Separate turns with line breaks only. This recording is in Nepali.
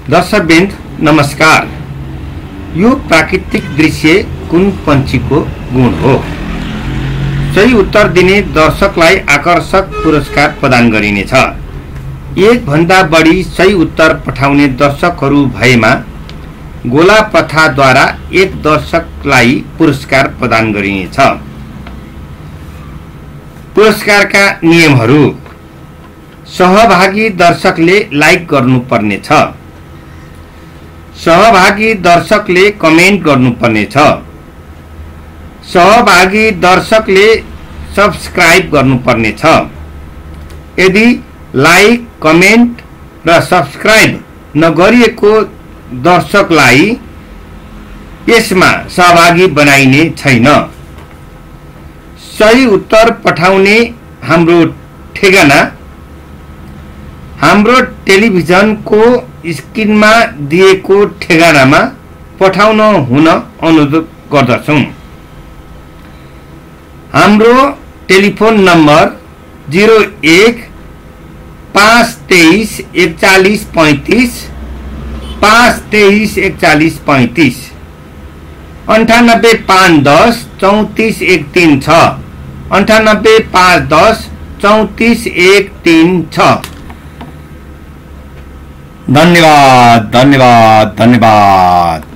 दर्शकवृन्द नमस्कार। यो प्राकृतिक दृश्य कुन पन्छीको गुण हो? सही उत्तर दिने दर्शकलाई आकर्षक पुरस्कार प्रदान गरिनेछ। एक भन्दा बढी सही उत्तर पठाउने दर्शकहरू भएमा गोला प्रथाद्वारा एक दर्शकलाई पुरस्कार प्रदान गरिनेछ। पुरस्कारका नियमहरू: सहभागी दर्शकले लाइक गर्नुपर्नेछ, सहभागी दर्शकले कमेन्ट गर्नुपर्नेछ, सहभागी दर्शकले सब्स्क्राइब गर्नुपर्नेछ। यदि लाइक, कमेन्ट र सब्स्क्राइब नगरिएको दर्शकलाई यसमा सहभागी बनाइने छैन। सही उत्तर पठाउने हाम्रो ठेगाना हाम्रो टेलिभिजनको स्क्रिनमा दिएको ठेगानामा पठाउन हुन अनुरोध गर्दछौं। हाम्रो टेलिफोन नम्बर 01 523 41 35 523 41 35 98 510 34 136 98 510 34 136। धन्यवाद धन्यवाद धन्यवाद।